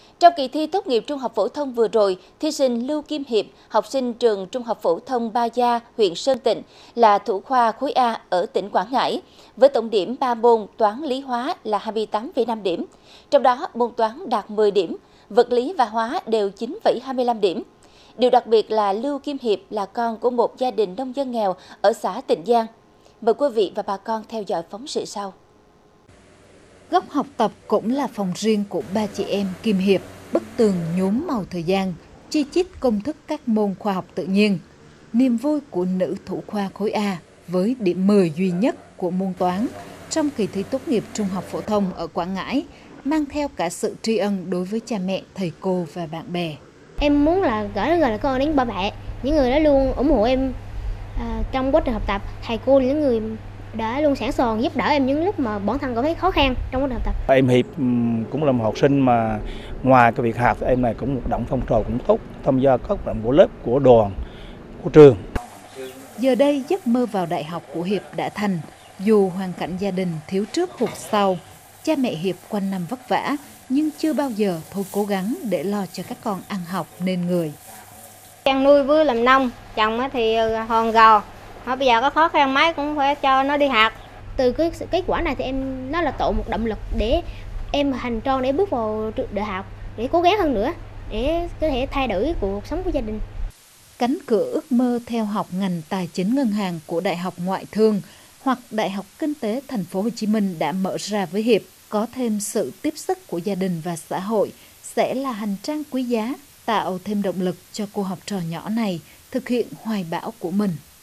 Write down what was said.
Trong kỳ thi tốt nghiệp trung học phổ thông vừa rồi, thí sinh Lưu Kim Hiệp, học sinh trường Trung học phổ thông Ba Gia, huyện Sơn Tịnh, là thủ khoa khối A ở tỉnh Quảng Ngãi, với tổng điểm 3 môn toán lý hóa là 28,5 điểm. Trong đó, môn toán đạt 10 điểm, vật lý và hóa đều 9,25 điểm. Điều đặc biệt là Lưu Kim Hiệp là con của một gia đình nông dân nghèo ở xã Tịnh Giang. Mời quý vị và bà con theo dõi phóng sự sau. Góc học tập cũng là phòng riêng của ba chị em Kim Hiệp, bức tường nhuốm màu thời gian, chi chít công thức các môn khoa học tự nhiên. Niềm vui của nữ thủ khoa khối A với điểm 10 duy nhất của môn toán trong kỳ thi tốt nghiệp trung học phổ thông ở Quảng Ngãi mang theo cả sự tri ân đối với cha mẹ, thầy cô và bạn bè. Em muốn là gửi lời cảm ơn đến ba mẹ, những người đã luôn ủng hộ em trong quá trình học tập, thầy cô là những người đã luôn sẵn sàng giúp đỡ em những lúc mà bản thân cảm thấy khó khăn trong quá trình học tập. Em Hiệp cũng là một học sinh mà ngoài cái việc học, em này cũng một động phong trào cũng tốt, tham gia các hoạt động của lớp, của đoàn, của trường. Giờ đây giấc mơ vào đại học của Hiệp đã thành, dù hoàn cảnh gia đình thiếu trước hụt sau, cha mẹ Hiệp quanh năm vất vả nhưng chưa bao giờ thôi cố gắng để lo cho các con ăn học nên người. Chăn nuôi với làm nông, chồng thì hòn gò, bây giờ có khó khăn mấy cũng phải cho nó đi học. Từ cái kết quả này thì nó là tạo một động lực để em hành tròn để bước vào đại học, để cố gắng hơn nữa, để có thể thay đổi cuộc sống của gia đình. Cánh cửa ước mơ theo học ngành tài chính ngân hàng của Đại học Ngoại thương hoặc Đại học Kinh tế Thành phố Hồ Chí Minh đã mở ra với Hiệp. Có thêm sự tiếp sức của gia đình và xã hội sẽ là hành trang quý giá, tạo thêm động lực cho cô học trò nhỏ này thực hiện hoài bão của mình.